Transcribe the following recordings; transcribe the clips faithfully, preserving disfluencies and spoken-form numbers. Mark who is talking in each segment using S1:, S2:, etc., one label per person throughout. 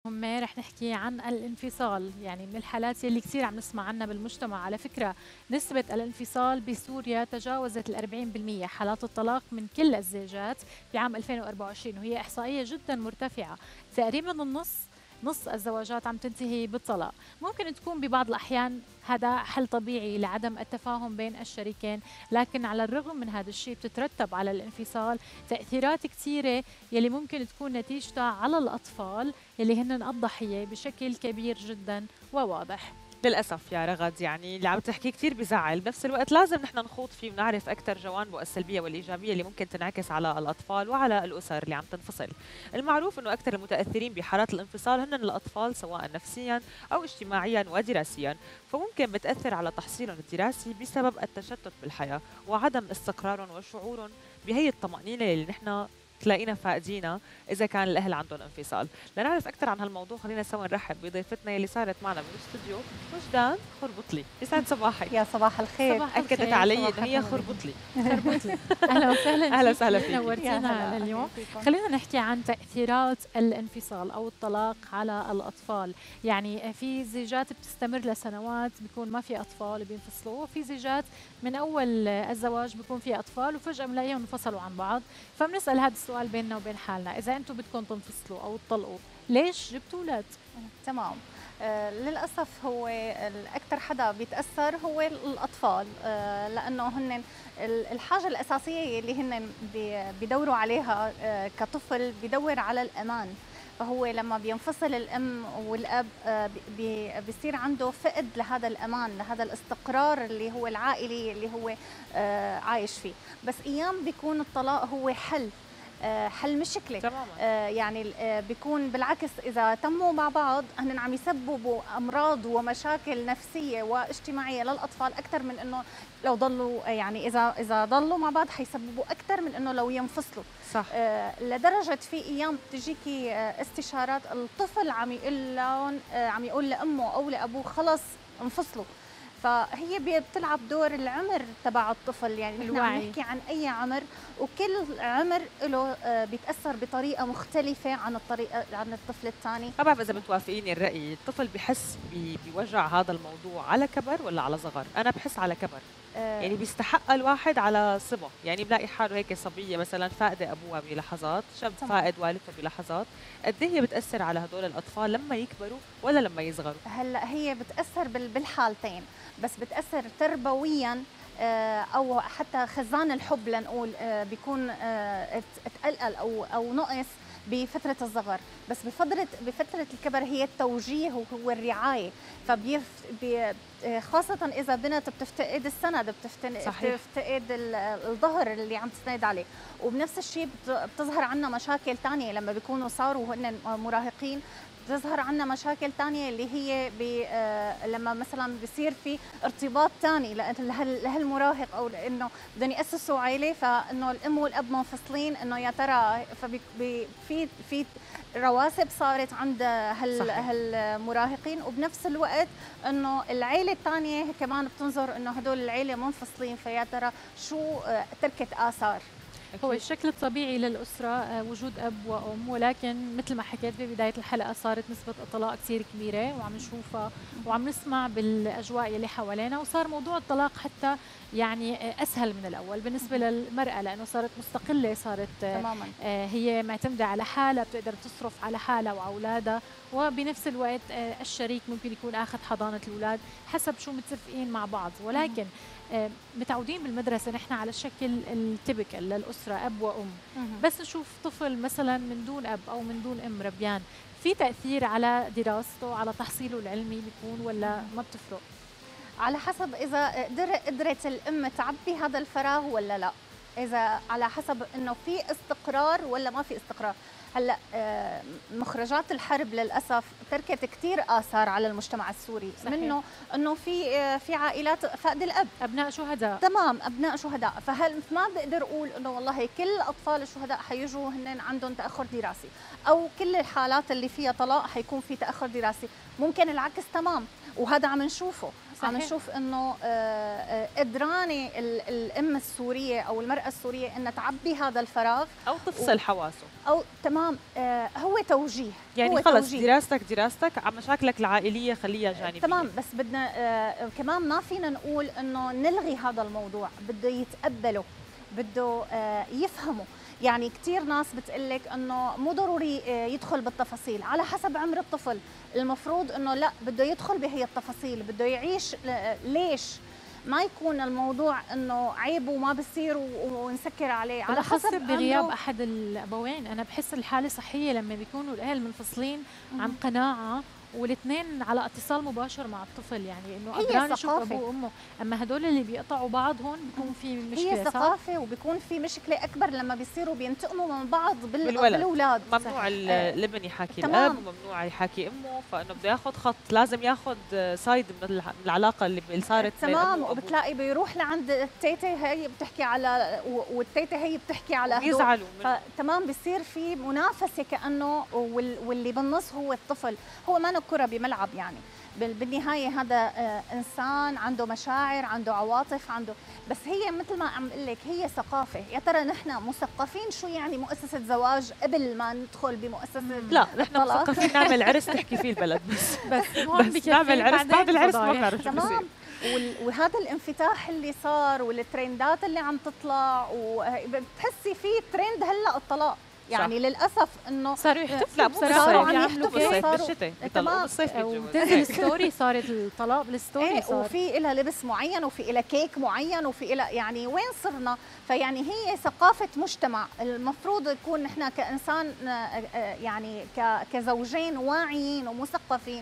S1: هم رح نحكي عن الانفصال، يعني من الحالات اللي كثير عم نسمع عنها بالمجتمع. على فكرة نسبة الانفصال بسوريا تجاوزت ال أربعين بالمئة حالات الطلاق من كل الزوجات بعام ألفين وأربعة وعشرين، وهي إحصائية جدا مرتفعة. تقريبا النص نص الزواجات عم تنتهي بالطلاق. ممكن تكون ببعض الأحيان هذا حل طبيعي لعدم التفاهم بين الشريكين، لكن على الرغم من هذا الشيء بتترتب على الانفصال تأثيرات كثيرة يلي ممكن تكون نتيجتها على الأطفال اللي هن الضحية بشكل كبير جدا وواضح.
S2: للأسف يا رغد، يعني اللي عم تحكيه كثير بزعل، بنفس الوقت لازم نحن نخوض فيه ونعرف أكثر جوانبه السلبية والإيجابية اللي ممكن تنعكس على الأطفال وعلى الأسر اللي عم تنفصل. المعروف أنه أكثر المتأثرين بحالات الانفصال هن الأطفال، سواء نفسيا أو اجتماعيا ودراسيا، فممكن بتأثر على تحصيلهم الدراسي بسبب التشتت بالحياة وعدم استقرارهم وشعورهم بهي الطمأنينة اللي نحن تلاقينا فاقدينها اذا كان الاهل عندهم انفصال. لنعرف اكثر عن هالموضوع خلينا سوا نرحب بضيفتنا اللي صارت معنا بالاستوديو، وجدان خربطلي. يسعد صباحك.
S3: يا صباح الخير.
S1: صباح
S2: اكدت
S1: الخير.
S2: علي انه هي خربطلي.
S1: خربطلي. اهلا وسهلا
S2: اهلا وسهلا فيك.
S1: نورتينا اليوم. خلينا نحكي عن تاثيرات الانفصال او الطلاق على الاطفال. يعني في زيجات بتستمر لسنوات بيكون ما في اطفال بينفصلوا، وفي زيجات من اول الزواج بيكون في اطفال وفجاه بنلاقيهم انفصلوا عن بعض. فبنسال هذا السؤال بيننا وبين حالنا، اذا انتم بدكم تنفصلوا او تطلقوا ليش جبتوا اولاد؟
S3: تمام. آه للأسف هو الأكثر حدا بيتأثر هو الأطفال، آه لأنه هن الحاجة الأساسية اللي هن بيدوروا عليها آه كطفل، بيدور على الأمان. فهو لما بينفصل الأم والأب آه بي بيصير عنده فقد لهذا الأمان، لهذا الاستقرار اللي هو العائلي اللي هو آه عايش فيه. بس أيام بيكون الطلاق هو حل حل مشكله
S2: تماما.
S3: آه يعني آه بيكون بالعكس، اذا تموا مع بعض هن عم يسببوا امراض ومشاكل نفسيه واجتماعيه للاطفال اكثر من انه لو ضلوا، يعني اذا اذا ضلوا مع بعض حيسببوا اكثر من انه لو ينفصلوا.
S2: صح.
S3: آه لدرجه في ايام بتجيكي آه استشارات الطفل عم يقول لهم آه عم يقول لامه او لابوه خلص انفصلوا. فهي بتلعب دور العمر تبع الطفل، يعني نحن عم نحكي عن اي عمر، وكل عمر له بيتاثر بطريقه مختلفه عن الطريقه عن الطفل الثاني.
S2: ما بعرف اذا بتوافقيني الراي، الطفل بحس بوجع هذا الموضوع على كبر ولا على صغر؟ انا بحس على كبر. آه يعني بيستحق الواحد على صبا، يعني بلاقي حاله هيك صبيه مثلا فاقده ابوها بلحظات، شاب فاقد والدته بلحظات. قد ايه هي بتاثر على هدول الاطفال لما يكبروا ولا لما يصغروا؟
S3: هلا هي بتاثر بالحالتين، بس بتاثر تربويا او حتى خزان الحب لنقول بيكون اتقلقل او او نقص بفترة الصغر، بس بفترة بفترة الكبر هي التوجيه وهو الرعاية. فبيف خاصة إذا بنت بتفتقد السند، بتفتقد الظهر اللي عم تسند عليه، وبنفس الشيء بتظهر عنا مشاكل ثانية لما بيكونوا صاروا هن مراهقين. بتظهر عنا مشاكل ثانيه اللي هي آه لما مثلا بصير في ارتباط ثاني لهالمراهق، او انه بدهم ياسسوا عائله، فانه الام والاب منفصلين، انه يا ترى في في رواسب صارت عند هالمراهقين، وبنفس الوقت انه العائله الثانيه كمان بتنظر انه هدول العائله منفصلين، فيا ترى شو آه تركت اثار.
S1: هو الشكل الطبيعي للأسرة وجود أب وأم، ولكن مثل ما حكيت ببداية الحلقة صارت نسبة الطلاق كثير كبيرة وعم نشوفها وعم نسمع بالأجواء اللي حوالينا، وصار موضوع الطلاق حتى يعني أسهل من الأول بالنسبة للمرأة، لأنه صارت مستقلة، صارت
S3: تماما
S1: هي معتمدة على حالها، بتقدر تصرف على حالها وأولادها، وبنفس الوقت الشريك ممكن يكون أخذ حضانة الأولاد حسب شو متفقين مع بعض. ولكن متعودين بالمدرسة نحن على الشكل التبكل للأسرة أب وأم، بس نشوف طفل مثلا من دون أب أو من دون أم ربيان، في تأثير على دراسته على تحصيله العلمي بيكون ولا ما بتفرق؟
S3: على حسب إذا قدرت الأم تعبي هذا الفراغ ولا لا، إذا على حسب إنه في استقرار ولا ما في استقرار. هلا مخرجات الحرب للاسف تركت كثير اثار على المجتمع السوري. صحيح. منه انه في في عائلات فقد الاب،
S1: ابناء شهداء.
S3: تمام، ابناء شهداء. فهل ما بقدر اقول انه والله كل اطفال الشهداء حيجوا هن عندهم تاخر دراسي، او كل الحالات اللي فيها طلاق حيكون في تاخر دراسي. ممكن العكس تمام، وهذا عم نشوفه. عم نشوف انه قدرانه الام السوريه او المراه السوريه انها تعبي هذا الفراغ
S2: او تفصل و... حواسه
S3: او تمام. آه هو توجيه،
S2: يعني
S3: هو
S2: خلص
S3: توجيه.
S2: دراستك دراستك، على مشاكلك العائليه خليها جانبيه.
S3: تمام، بس بدنا آه كمان ما فينا نقول انه نلغي هذا الموضوع، بده يتقبله، بده آه يفهمه. يعني كثير ناس بتقلك انه مو ضروري يدخل بالتفاصيل، على حسب عمر الطفل، المفروض انه لا بده يدخل بهي التفاصيل، بده يعيش. ليش ما يكون الموضوع انه عيب وما بصير ونسكر عليه؟ على حسب
S1: بغياب احد الابوين. انا بحس الحاله صحيه لما بيكونوا الاهل منفصلين عن قناعه والاثنين على اتصال مباشر مع الطفل، يعني انه قدران يشوف ابوه وامه. اما هدول اللي بيقطعوا بعض هون بيكون في مشكله.
S3: هي ثقافه، وبيكون في مشكله اكبر لما بيصيروا بينتقموا من بعض بال...
S2: بالولد.
S3: بالاولاد.
S2: ممنوع الابن يحاكي الاب وممنوع يحاكي امه، فانه بده ياخذ خط، لازم ياخذ سايد من العلاقه اللي صارت بين امه
S3: تمام. وبتلاقي بيروح لعند التيته هي بتحكي على والتيته هي بتحكي على هدول،
S2: يزعلوا
S3: فتمام بيصير في منافسه كانه وال... واللي بالنص هو الطفل. هو ما كرة بملعب، يعني بالنهاية هذا إنسان عنده مشاعر، عنده عواطف، عنده، بس هي مثل ما عم اقول لك هي ثقافة. يا ترى نحن مثقفين شو يعني مؤسسة زواج قبل ما ندخل بمؤسسة؟
S2: لا نحن مثقفين نعمل عرس تحكي فيه البل بس
S1: بس,
S2: بس نعمل عرس بعد العرس ما بنعرف شو بصير.
S3: وهذا الانفتاح اللي صار والترندات اللي عم تطلع، وبتحسي في ترند هلا الطلاق، يعني صح. للاسف انه
S1: صاروا يحتفلوا
S3: بصراحه، صاروا عم يحتفلوا
S2: بالشتاء بيطلعوا بالصيف
S1: وتنزل ستوري، صارت الطلاق بالستوري.
S3: ايه صار. وفي لها لبس معين وفي لها كيك معين وفي لها، يعني وين صرنا؟ فيعني هي ثقافه مجتمع المفروض يكون نحن كانسان يعني كزوجين واعيين ومثقفين،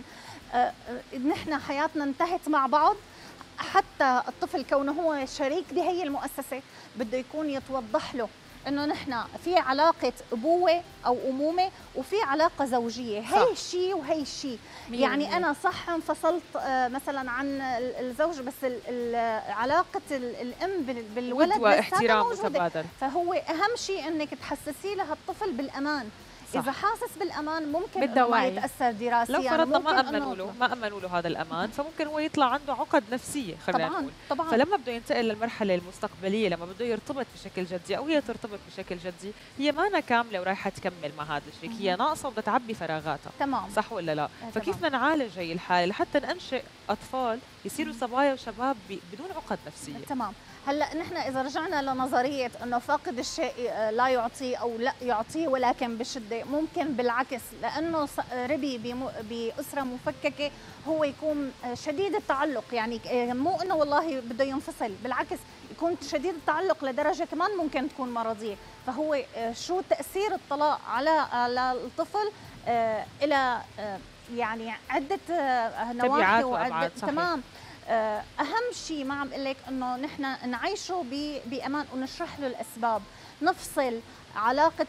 S3: نحن حياتنا انتهت مع بعض. حتى الطفل كونه هو شريك بهي المؤسسه بده يكون يتوضح له انه نحن في علاقه ابوه او امومه وفي علاقه زوجيه، هي شيء وهي شيء. يعني انا صح انفصلت مثلا عن الزوج، بس علاقه الام بالولد
S2: واحترام متبادل.
S3: فهو اهم شيء انك تحسسي لها الطفل بالامان. صح. إذا حاسس بالأمان ممكن ما يتأثر دراسيا.
S2: لو فرضنا ما أمنوا له ما أمنوا له هذا الأمان، فممكن هو يطلع عنده عقد نفسية خلينا نقول.
S3: طبعا.
S2: فلما بده ينتقل للمرحلة المستقبلية، لما بده يرتبط بشكل جدي أو هي ترتبط بشكل جدي، هي مانا كاملة ورايحة تكمل مع هذا الشريك، هي ناقصة وبدها تعبي فراغاتها.
S3: تمام.
S2: صح ولا لا؟ فكيف بدنا نعالج هي الحالة لحتى ننشئ أطفال يصيروا صبايا وشباب بدون عقد نفسية؟
S3: تمام. هلا نحن اذا رجعنا لنظريه انه فاقد الشيء لا يعطيه او لا يعطيه ولكن بشده، ممكن بالعكس لانه ربي باسره مفككه هو يكون شديد التعلق. يعني مو انه والله بده ينفصل، بالعكس يكون شديد التعلق لدرجه كمان ممكن تكون مرضيه. فهو شو تاثير الطلاق على على الطفل؟ الى يعني عده نواحي
S2: وعده.
S3: تمام. أهم شيء ما عم أقول لك إنه نحن نعيشه بأمان ونشرح له الأسباب، نفصل علاقة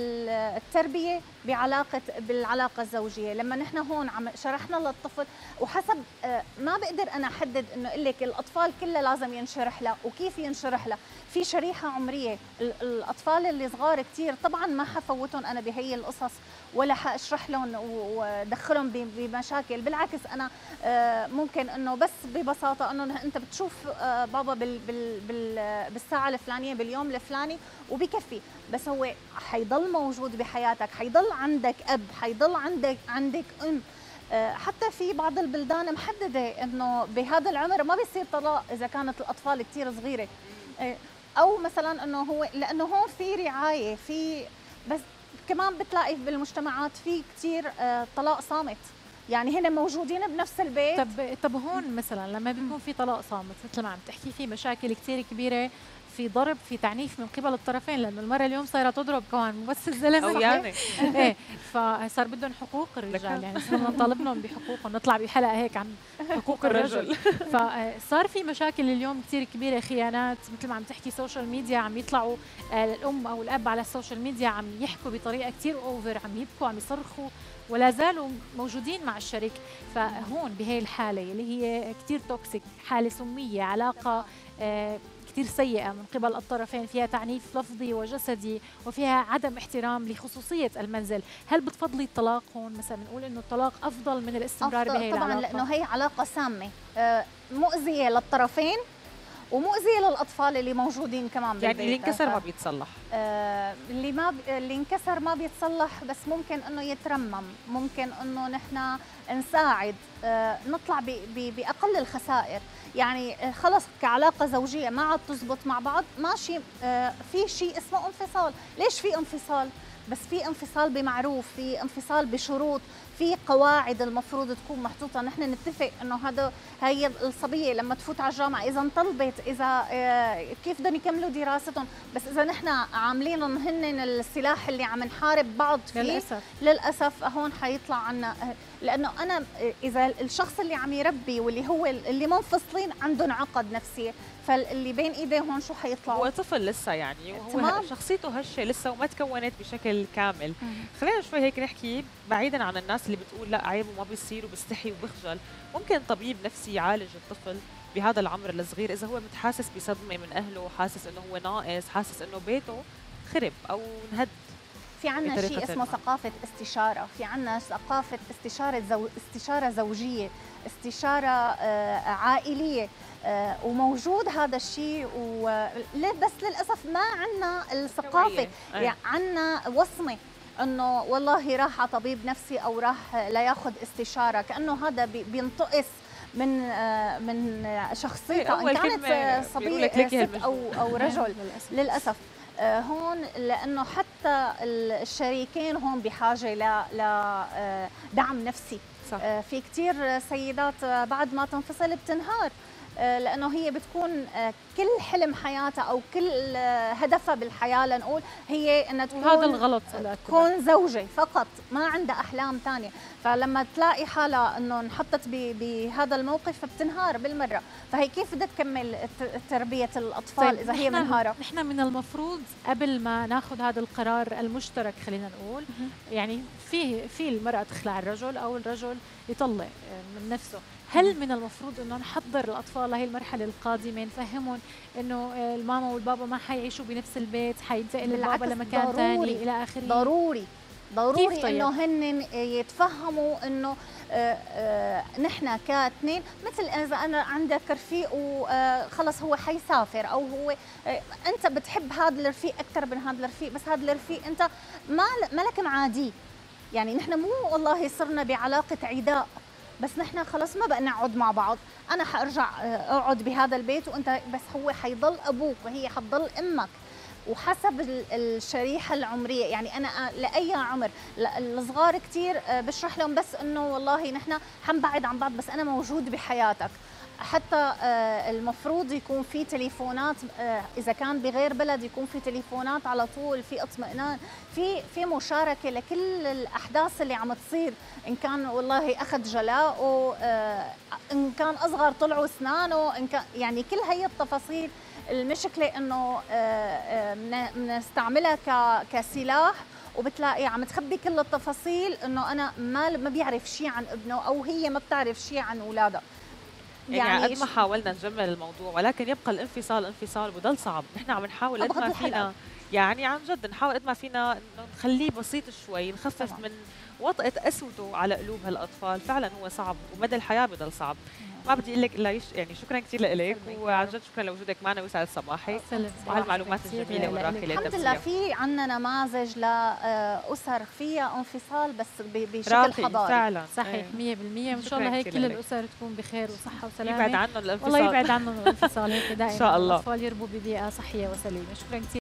S3: التربية بعلاقة بالعلاقة الزوجية. لما نحن هون عم شرحنا للطفل، وحسب ما بقدر أنا أحدد إنه أقول لك الأطفال كلها لازم ينشرح لها وكيف ينشرح لها. في شريحة عمرية الأطفال اللي صغار كتير طبعا ما حفوتهم أنا بهي القصص ولا حاشرح لهم ودخلهم بمشاكل. بالعكس أنا ممكن إنه بس ببساطة إنه أنت بتشوف بابا بال بال بال بالساعة الفلانية باليوم الفلاني وبكفي، بس هو حيضل موجود بحياتك، حيضل عندك أب، حيضل عندك عندك أم. حتى في بعض البلدان محددة إنه بهذا العمر ما بيصير طلاق إذا كانت الأطفال كتير صغيرة، أو مثلا إنه هو لأنه هون في رعاية في، بس كمان بتلاقي بالمجتمعات في كتير طلاق صامت، يعني هن موجودين بنفس البيت.
S1: طب طب هون مثلا لما بيكون في طلاق صامت مثل ما عم تحكي، في مشاكل كثير كبيره، في ضرب، في تعنيف من قبل الطرفين، لانه المراه اليوم صايره تضرب كمان مو بس الزلمه
S2: يعني
S1: ايه، فصار بدهم حقوق الرجال، يعني صرنا نطالبهم بحقوقهم، نطلع بحلقه هيك عن حقوق الرجل. فصار في مشاكل اليوم كثير كبيره، خيانات مثل ما عم تحكي، سوشيال ميديا عم يطلعوا الام او الاب على السوشيال ميديا عم يحكوا بطريقه كثير اوفر، عم يبكوا، عم يصرخوا، ولا زالوا موجودين مع الشريك. فهون بهي الحاله اللي هي كثير توكسيك، حاله سميه، علاقه كتير سيئة من قبل الطرفين، فيها تعنيف لفظي وجسدي وفيها عدم احترام لخصوصية المنزل، هل بتفضلي الطلاق هون؟ مثلا نقول إنه الطلاق أفضل من الاستمرار
S3: أفضل
S1: بهي
S3: طبعا
S1: العلاقة؟
S3: لأنه هي علاقة سامة آه، مؤذية للطرفين ومؤذية للأطفال اللي موجودين كمان بالبيت.
S2: يعني اللي انكسر ما بيتصلح.
S3: آه اللي ما ب... اللي انكسر ما بيتصلح، بس ممكن انه يترمم، ممكن انه نحن نساعد آه نطلع ب... ب... باقل الخسائر. يعني آه خلص كعلاقه زوجيه ما عاد تزبط مع بعض، ماشي آه في شيء اسمه انفصال. ليش في انفصال؟ بس في انفصال بمعروف، في انفصال بشروط، في قواعد المفروض تكون محطوطه. نحن نتفق انه هذا هي الصبيه لما تفوت على الجامعه اذا انطلبت، اذا كيف بدهم يكملوا دراستهم، بس اذا نحن عاملينهم هن السلاح اللي عم نحارب بعض فيه
S1: للاسف
S3: للاسف هون حيطلع عنا. لانه انا اذا الشخص اللي عم يربي واللي هو اللي منفصلين عندهم عقد نفسي، فاللي بين ايديهم شو حيطلعوا؟
S2: هو طفل لسه يعني، وهو
S3: تمام.
S2: شخصيته هشه لسه وما تكونت بشكل كامل. خلينا شوي هيك نحكي بعيدا عن الناس اللي بتقول لا عيب وما بيصير وبستحي وبخجل. ممكن طبيب نفسي يعالج الطفل بهذا العمر الصغير اذا هو متحاسس بصدمه من اهله، حاسس انه هو ناقص، حاسس انه بيته خرب او انهد.
S3: في عنا شيء اسمه ثقافة استشارة، في عنا ثقافة استشارة زو... استشارة زوجية، استشارة آه عائلية، آه وموجود هذا الشيء، و... بس للأسف ما عنا الثقافة. يعني عنا وصمة انه والله راح على طبيب نفسي او راح لياخذ استشارة، كأنه هذا بي... بينتقص من آه من شخصيته ان كانت صبية ست او او رجل. للأسف هون لانه حتى الشريكين هون بحاجه لدعم نفسي. صح. في كثير سيدات بعد ما تنفصل بتنهار، لانه هي بتكون كل حلم حياتها او كل هدفها بالحياه لنقول هي انها تكون
S1: هذا الغلط،
S3: تكون زوجه فقط، ما عندها احلام ثانيه. فلما تلاقي حالها انه انحطت بهذا الموقف فبتنهار بالمره. فهي كيف بدها تكمل تربيه الاطفال طيب اذا هي منهاره؟
S1: نحن من المفروض قبل ما ناخذ هذا القرار المشترك خلينا نقول يعني في في المراه تخلع الرجل او الرجل يطلق من نفسه، هل من المفروض انه نحضر الاطفال لهي المرحله القادمه، نفهمهم انه الماما والبابا ما حيعيشوا بنفس البيت، حينتقل البابا لمكان ثاني الى اخره؟
S3: ضروري ضروري طيب؟ انه هن يتفهموا انه آه آه نحن كاثنين، مثل اذا انا عندك رفيق وخلص هو حيسافر او هو آه انت بتحب هذا الرفيق اكثر من هذا الرفيق، بس هذا الرفيق انت ما مالك معاديه. يعني نحن مو والله صرنا بعلاقه عداء، بس نحن خلص ما بقى نقعد مع بعض، انا حارجع اقعد بهذا البيت وانت بس هو حيضل ابوك وهي حتضل امك، وحسب الشريحه العمريه. يعني انا لاي عمر، الصغار كثير بشرح لهم بس انه والله نحن حنبعد عن بعض بس انا موجود بحياتك. حتى المفروض يكون في تليفونات، اذا كان بغير بلد يكون في تليفونات على طول، في اطمئنان، في في مشاركه لكل الاحداث اللي عم تصير، ان كان والله اخذ جلاءه، ان كان اصغر طلعوا اسنانه، ان كان يعني كل هي التفاصيل. المشكله انه بنستعملها كسلاح، وبتلاقي عم تخبي كل التفاصيل، انه انا ما ما بيعرف شيء عن ابنه او هي ما بتعرف شيء عن اولادها.
S2: يعني قد ما حاولنا نجمل الموضوع ولكن يبقى الانفصال انفصال وبضل صعب. نحن عم نحاول قد ما فينا، يعني عن جد نحاول قد ما فينا نخليه بسيط شوي، نخفف طبعا من وطأة قسوته على قلوب هالاطفال. فعلا هو صعب ومدى الحياه بضل صعب. ما بدي اقول لك الا يش... يعني شكرا كثير لك، وعن جد شكرا لوجودك معنا ويسعد صباحك وهالمعلومات الجميله والراقيه.
S3: الحمد لله في عندنا نماذج لاسر فيها انفصال بس بشكل حضاري
S2: فعلا
S1: صحيح مية بالمية. ان شاء الله هيك كل الاسر تكون بخير وصحه وسلامه،
S2: يبعد عنهم الانفصال،
S1: والله يبعد عنهم الانفصال هيك دائما
S2: ان شاء الله
S1: الاطفال يربوا ببيئه صحيه وسليمه. شكرا كثير.